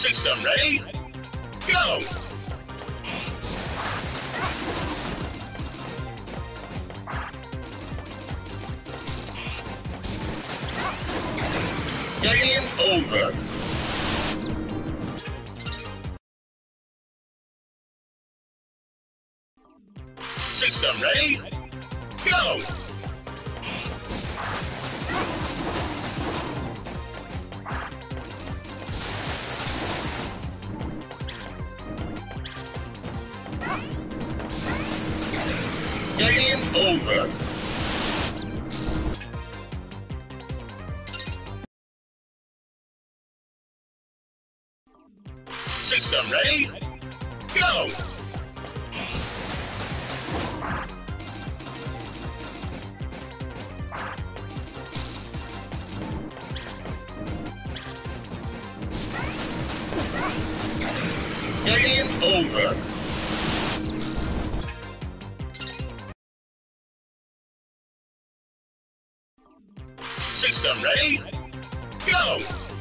System ready? Go! Game over. System ready? Go! Game over. System ready? Go! Game over. System ready? Go!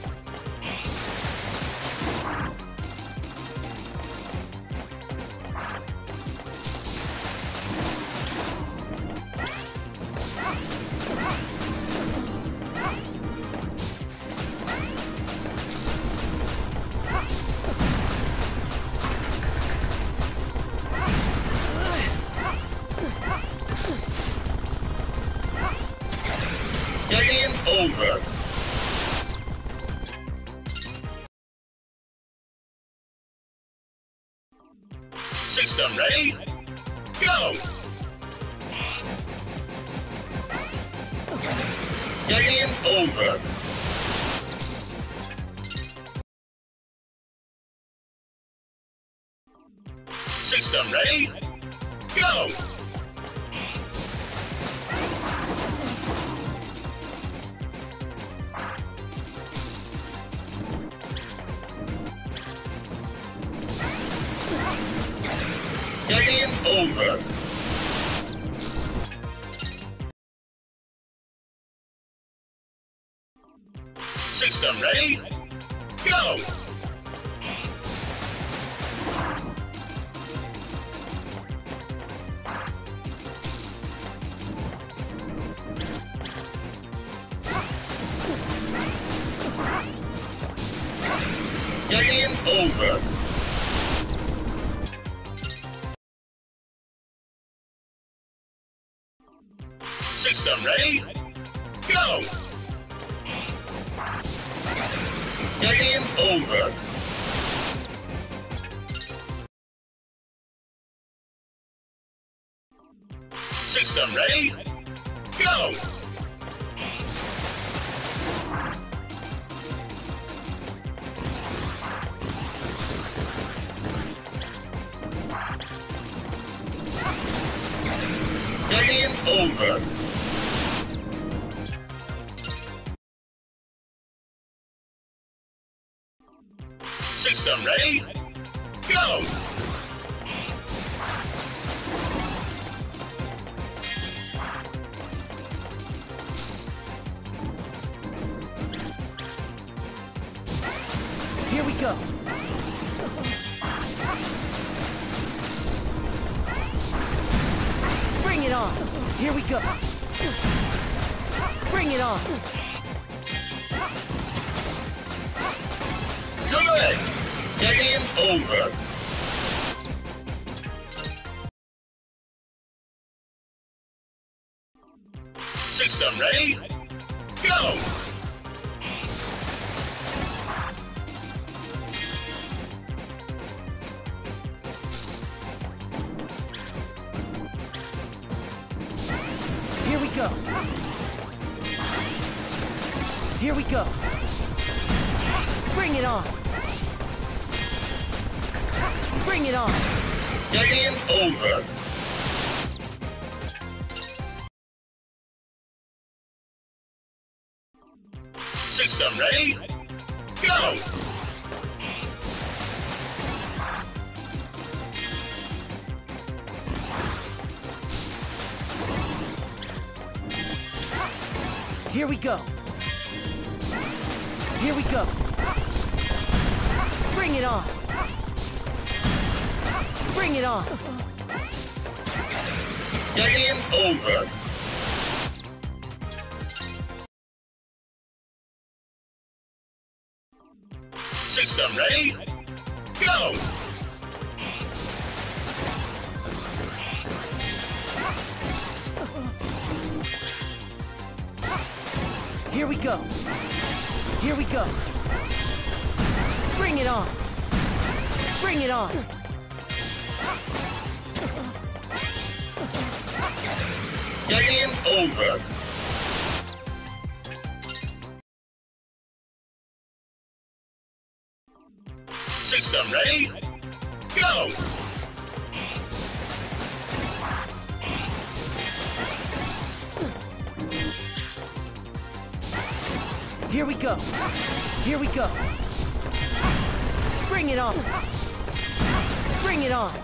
Game over. System ready? Go! Game over. System ready? Go! Game over. System ready? Go! Game over. System ready? Go! Game over. System ready? Go! Game over. System ready? Go! Here we go. Bring it on. Here we go. Bring it on. Good! Game over. System ready? Go! Here we go. Here we go. Bring it on. Bring it on. Game over. System ready? Go! Here we go. Here we go. Bring it on! Bring it on! Game over. System ready? Go! Here we go! Here we go! Bring it on! Bring it on! Game over. System ready? Go! Here we go! Here we go! Bring it on! Bring it on!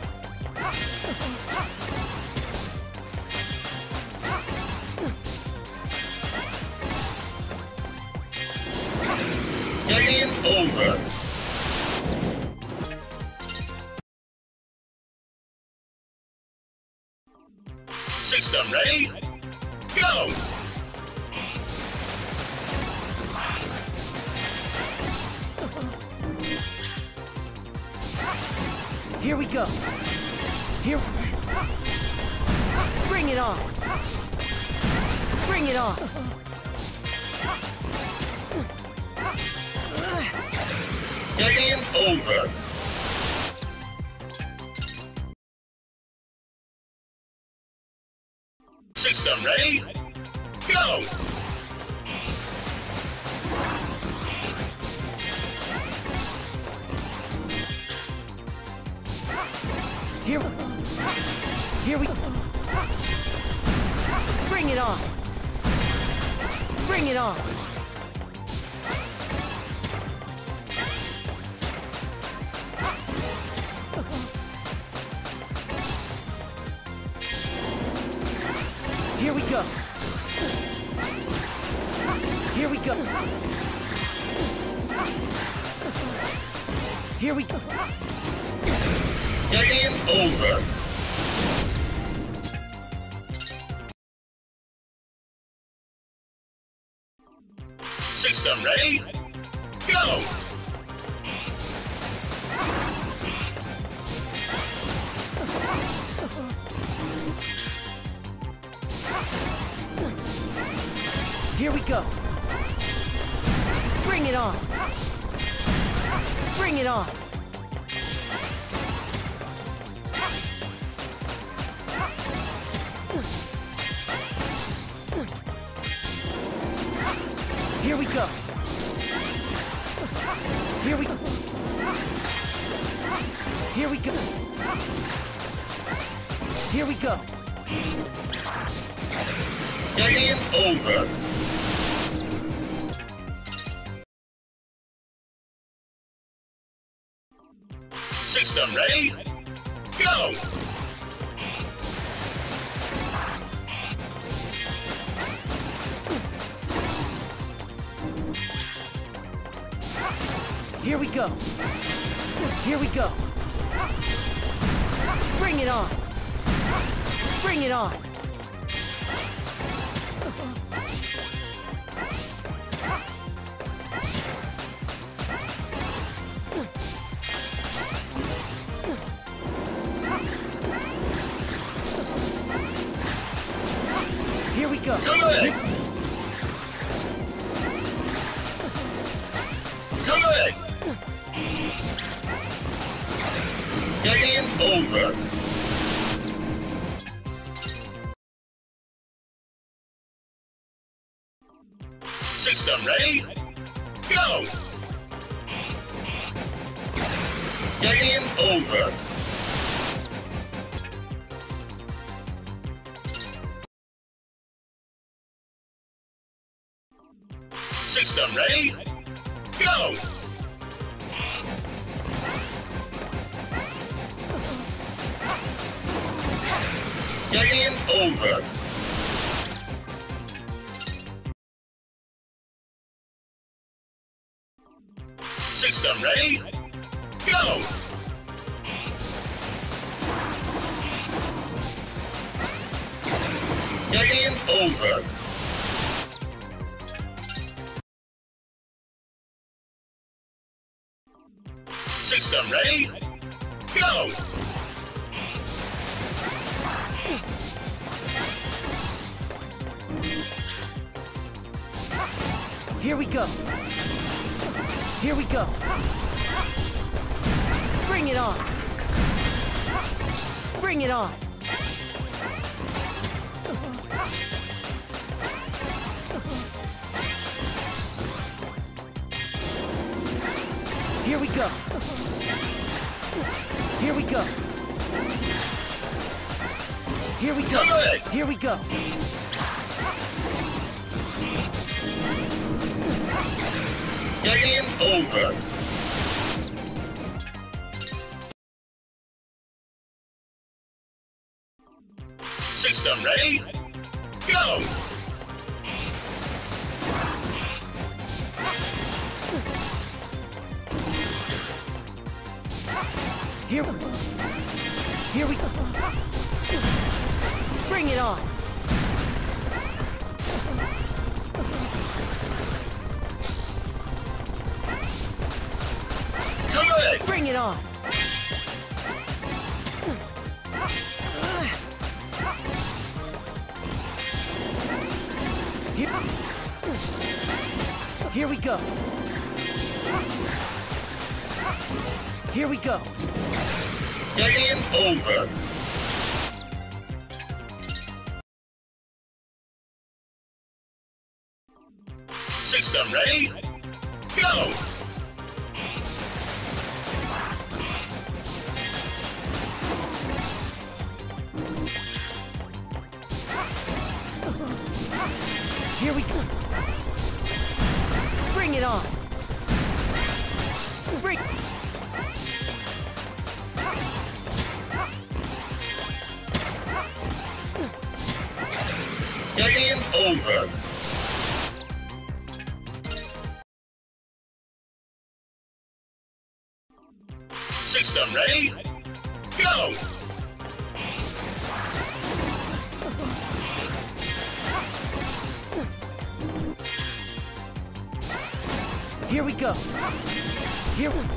Game over. System ready? Go! Here we go! Here... Bring it on! Bring it on! Game over. System ready? Go! Here we... Bring it on! Bring it on! Here we go! Here we go! Here we go! Game over. System ready? Go! Here we go! Bring it on! Bring it on! Here we go! Here we go! Here we go! Here we go! Game over. System ready? Go! Here we go! Here we go! Bring it on! Bring it on! Here we go! Good! Good! Game over. System ready? Go! Game over. System ready? Go! Game over. System ready? Go! Game over. System ready? Go! Here we go. Here we go. Bring it on. Bring it on. Here we go. Here we go. Here we go. Here we go. Game over. System ready? Go! Here we go. Here we go. Bring it on. Good! Bring it on. Here we go. Here we go. Game over. System ready? Go! Here we go. Bring it on. Bring. Game over. System ready? Go! Here we go. Here we.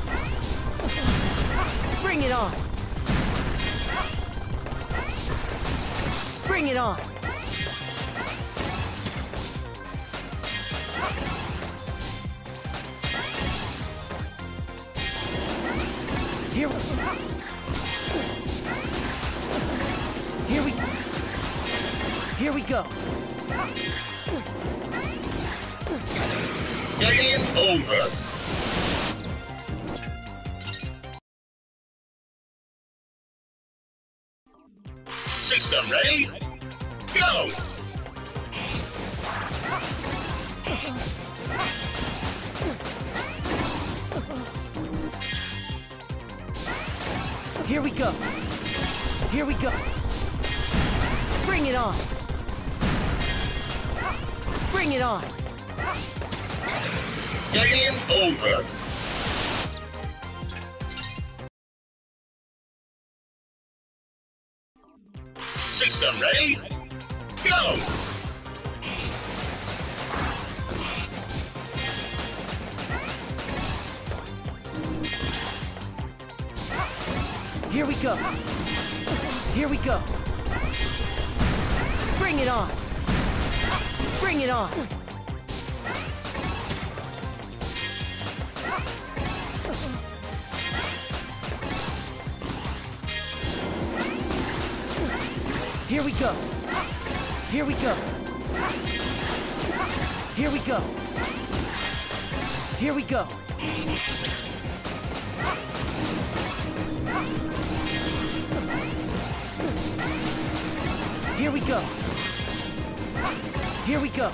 Bring it on. Bring it on. Here we. Here we. Here we go. Game over. System ready? Go! Here we go. Here we go. Bring it on. Bring it on. Game over. System ready? Go! Here we go. Here we go. Bring it on. Bring it on. Here we go. Here we go. Here we go. Here we go. Here we go. Here we go.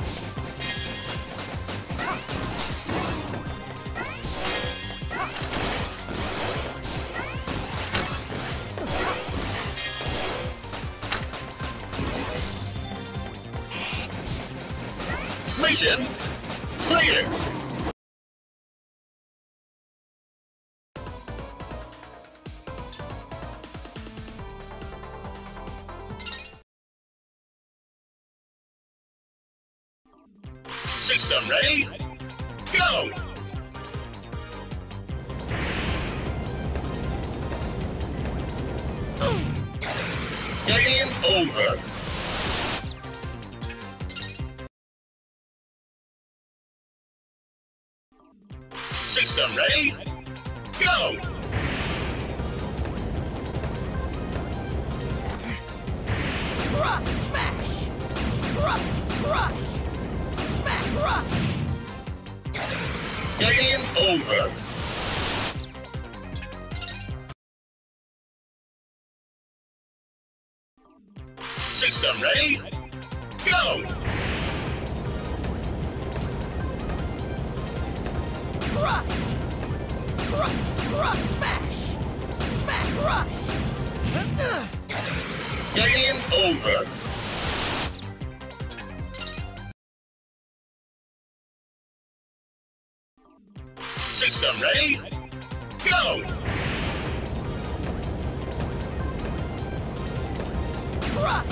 Mission clear. System ready? Go! Game over. System ready? Go! Rock smash! Rock crush! Smack rock! Game over. System ready? Go! Rock! Rock smash! Smack rush! Game over. System ready? Go! Rock!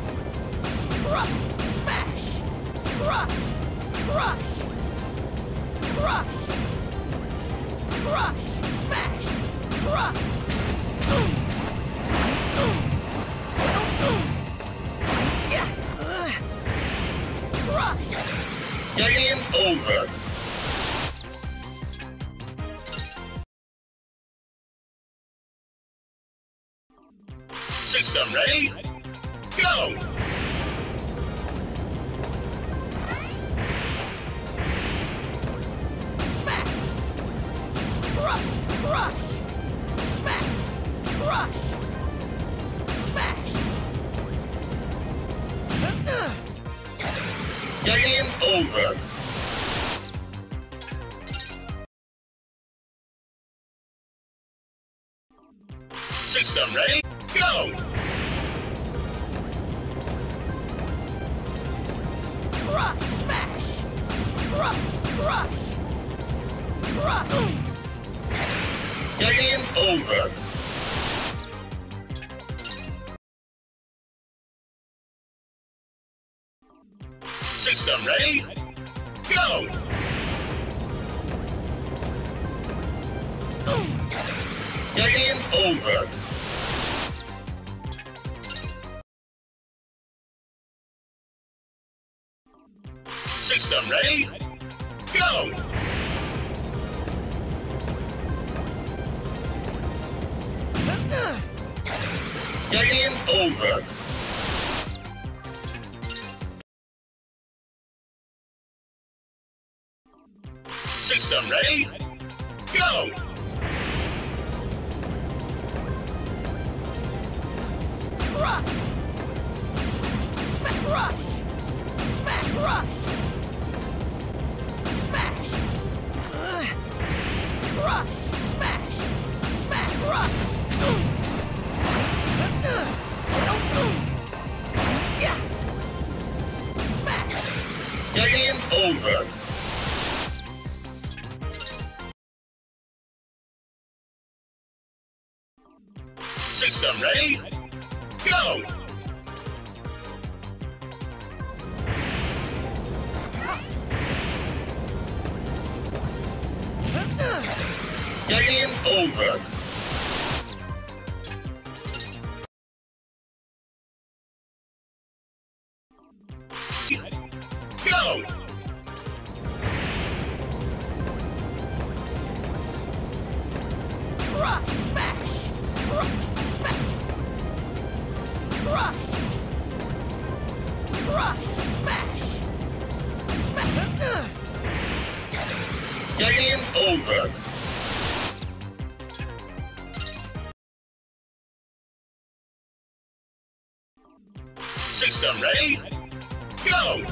Smash! Rock! Crush! Crush! Crush! Smash! Rock! Crush! Game over. System ready? Go! Smack! Crush! Smack! Crush! Smash! Game over. System ready? Go! Rock smash! Crush! Crush! Game over. System ready? Go! Game over. System ready? Go! Game over. System ready? Go! Rock! Smack rush! Smack rush! Smash! Crush! Smash! Smack rush! Smash! Game over. System ready? Go! Game over. Go! Rock smash! Smack! Crush! Smash! Smack! Game over. System ready? Go!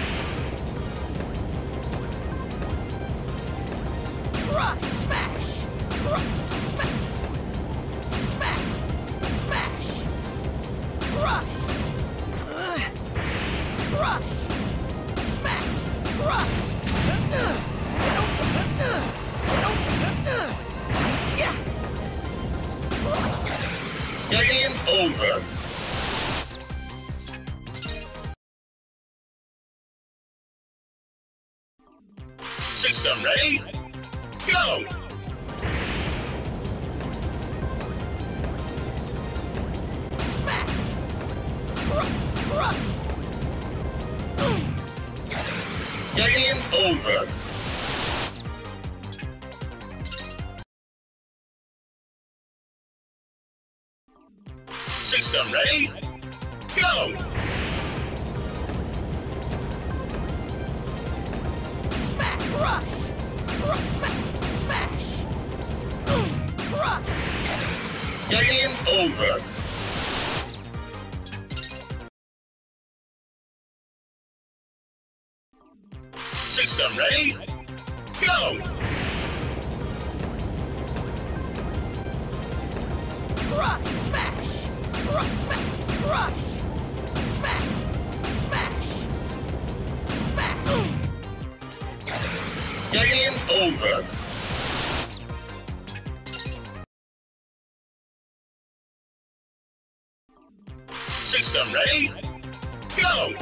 Rock smash! Smack! Smack! Smash! Crush! Smack! Crush! Game over. System ready? Go! Smack! Ruh! Game over. System ready? Go! Smack! Rush! Smack! Smash! Rush! Game over. System ready? Go! Rush! Smash! Rush! Smack! Rush! Smack! Smash! Smack! Game over. System ready? Go!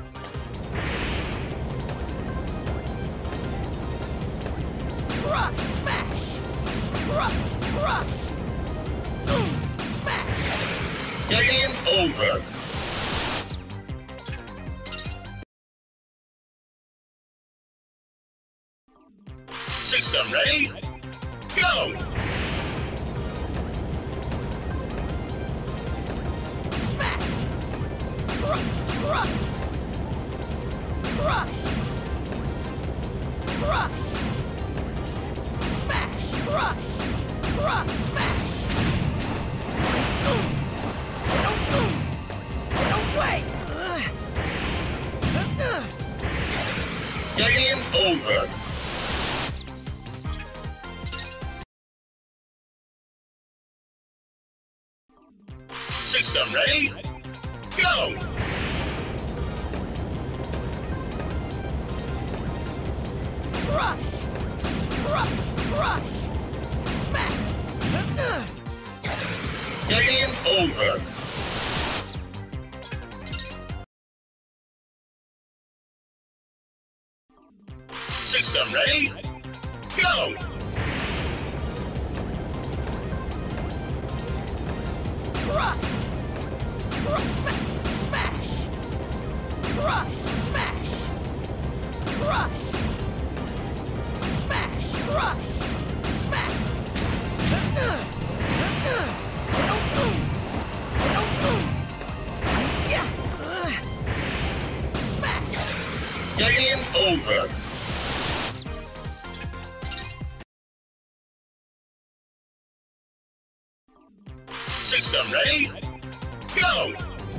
Rush! Smash! Rush! Smash! Game over. System ready? Go! Smack! Rush! Rush! Smash! Rush! Smash! No way! Game over. System ready? Go! Rush! Rush! Smack! Game over. System ready? Go! Rush! Smash! Rush! Smash! Rush! Smash! Rush! Smack! Smash! Game over. System ready? Go!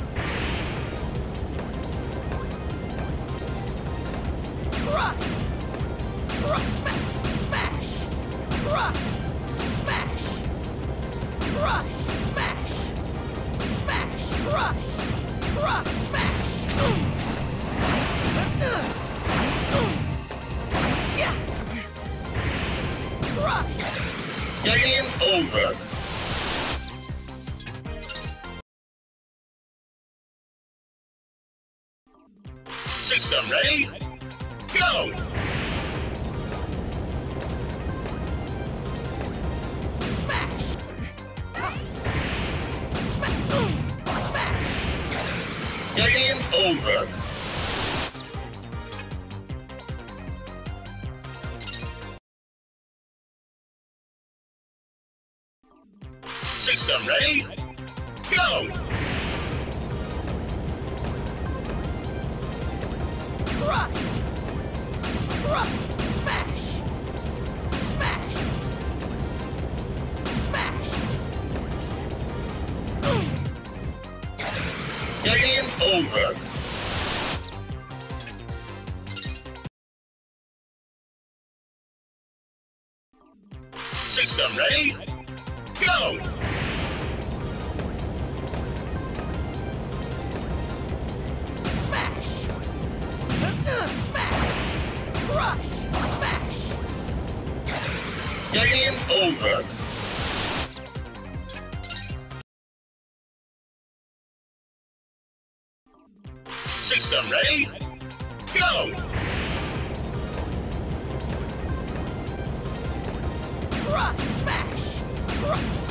Smash! Rush! Smash! Rush! Smash! Smash! Rush! Smash! Yeah! Rush! Game over. System ready? Go! Smash! Smash! Game over. System ready? Go! Smash! Smash! Smash! Game over. System ready? Go! Smash! Smash! Rush! Smash! Game over. System ready? Go!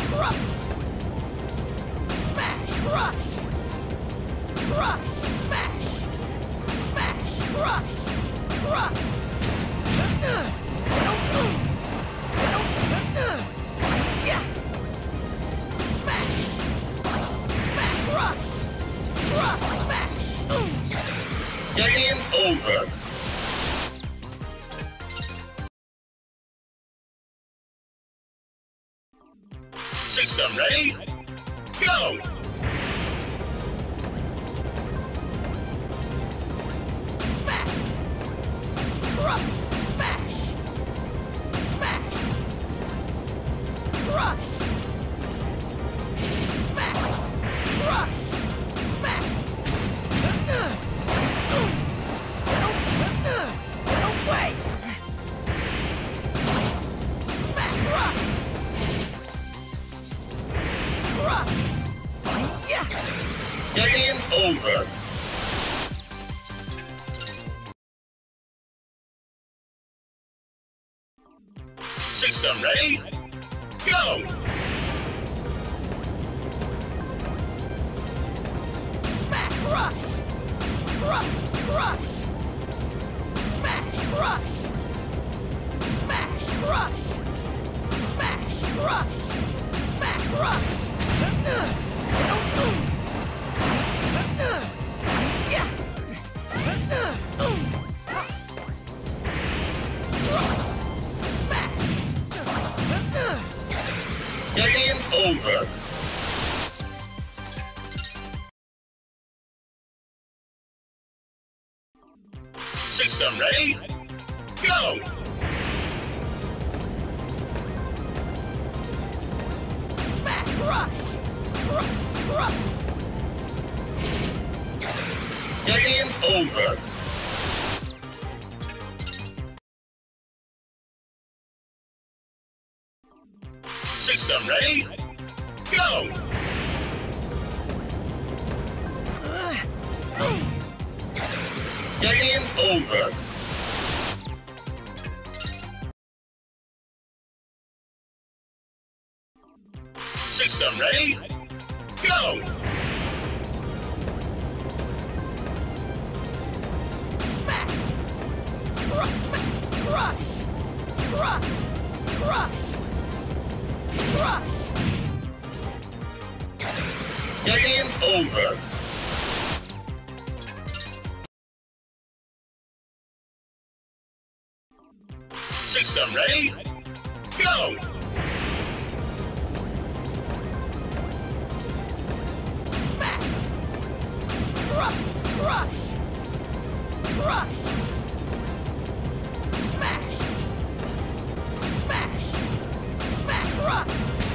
Crush! Smash! Crush! Crush! Smash! Smash! Crush! Crush! Yeah! Smash! Smash! Crush! Crush! Smash! Game over. System ready? Go! Smash! Crush! Smash! Smash! Crush! Smash! Crush! Smash! No way! Smash! Crush! Crush! Yeah! Game over. System ready? Go! Smash! Crush! Crush! Crush! Smash! Crush! Smash! Crush! Smash! Crush! Smash! Crush! Yeah! Smash! Game over. System ready? Go! Smash! Crush! Crush! Game over. System ready? Go! Game over. System ready? Go! Smash! Crush! Crush! Crush! Crush! Crush! Game over. System ready? Go! Smash! Crush! Crush! Crush! Smash! Smash! Smash! Crush!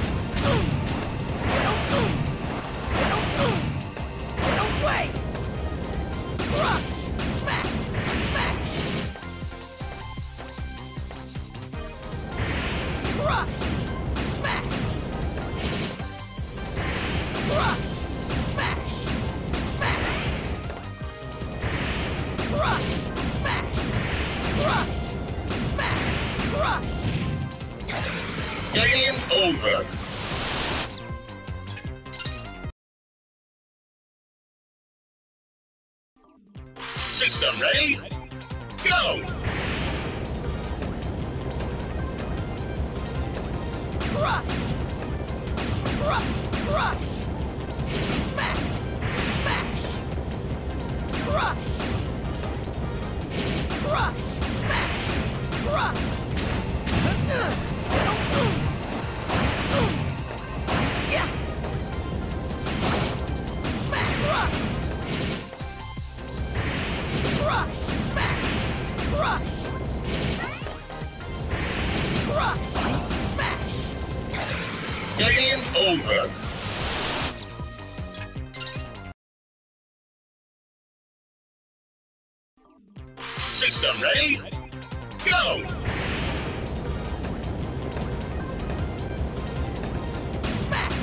No way! Crush! Smash! Smash! Crush! Smash! Crush! Smash! Smash! Crush! Smash! Crush! Smash! Crush! Game over. System ready? Go! Crush! Crush! Crush! Smash! Smash! Crush! Crush! Smash! Crush! Yeah! Smash! Crush! Crush! Smash! Crush! Crush! Smash! Game over. System ready? Go! Smash!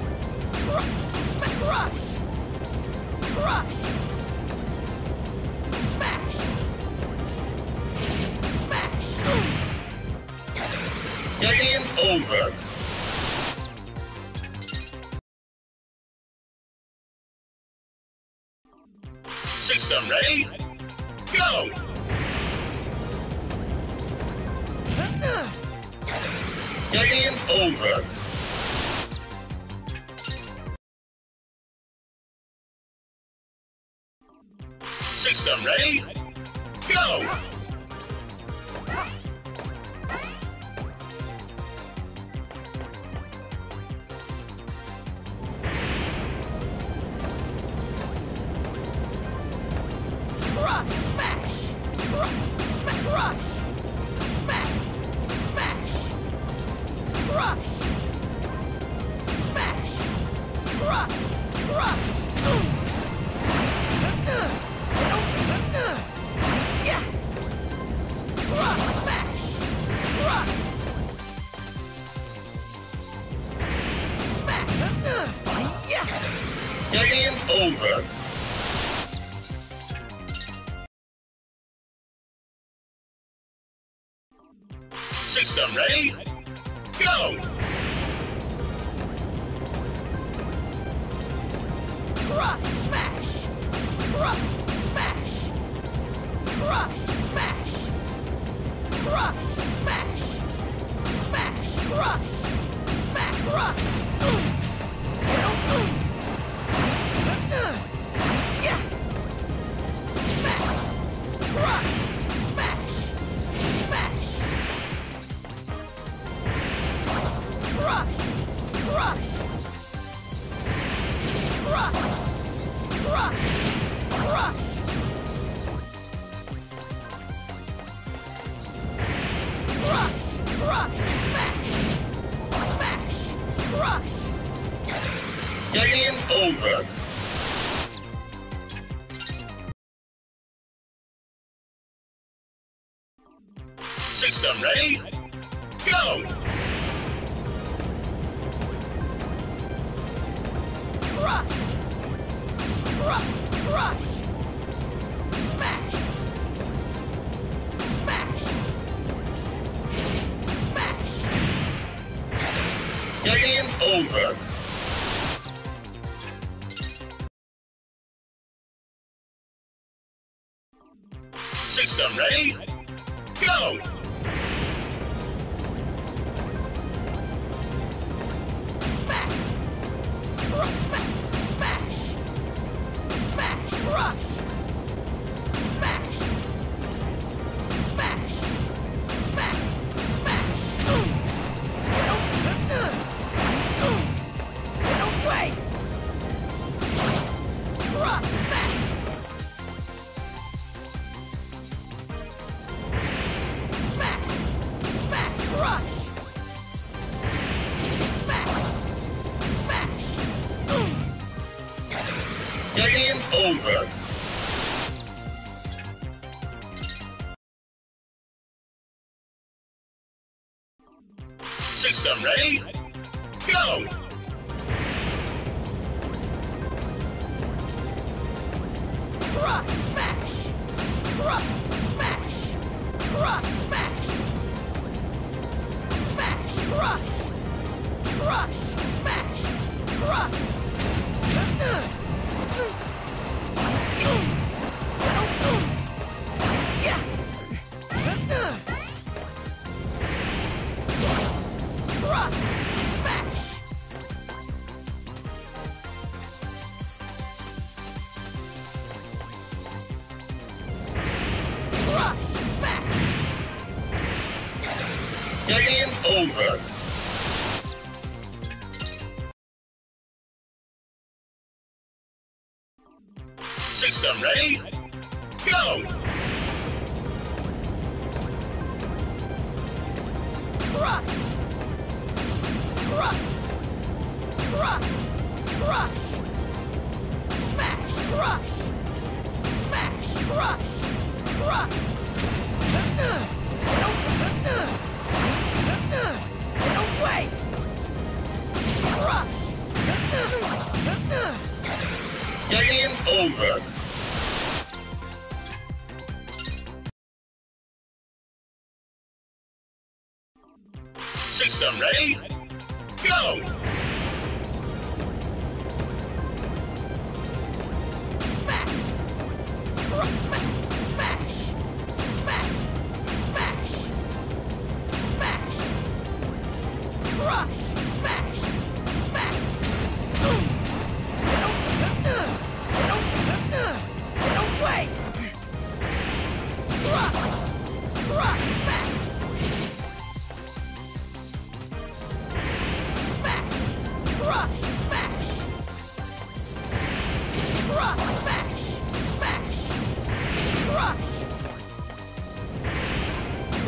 Crush! Crush! Smash! Smash! Game over. Game over. System ready? Go! Crush! Smash! Crush! Smash! Smash! Crush! Smash! Crush! Crush! Yeah! Crush! Smash! Crush! Smash! Yeah! Game over. System ready? Go! Crush! Smash! Crush! Smash! Crush! Smash! Crush! Smash! Smash! Crush! Smash! Crush! Yeah! Smash! Crush! Smash! Smash! Crush! Crush! Crush! Crush! Crush! Crush! Crush! Smash! Smash! Crush! Game over. System ready? Go! Crush! Crush! Crush! Smash! Smash! Smash! Game over. System ready? Go! Smash! Smash! Smash! Smash! Crush! Smash! Smash! Smash! Smash! No way! Crush! Smash! Smash! Smash! Crush! Smash! Smash! Game over. System ready? Go! Crush! Smash! Crush! Smash! Crush! Smash! Smash! Crush! Crush! Smash! Crush! Yeah! Crush! Smash! Crush! Smash! Game over. System ready? Go! Crush! Crush! Crush! Crush! Smash! Crush! Smash! Crush! Crush! No way! Crush! Game over. System ready? Go! Smash! Smash! Smash! Smash! Smash! Smash!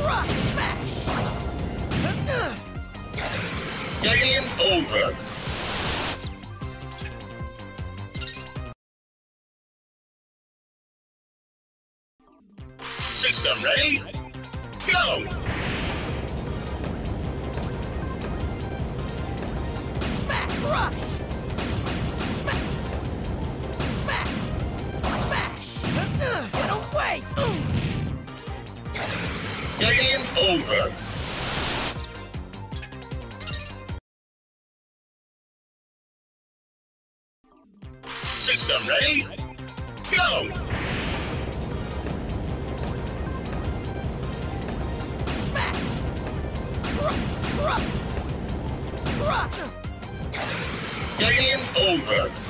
Smash! Game over. System ready? Go! Smash! Rush! Smash! Smash! Smash! Get away! Game over. System ready? Go! Smash! Game over.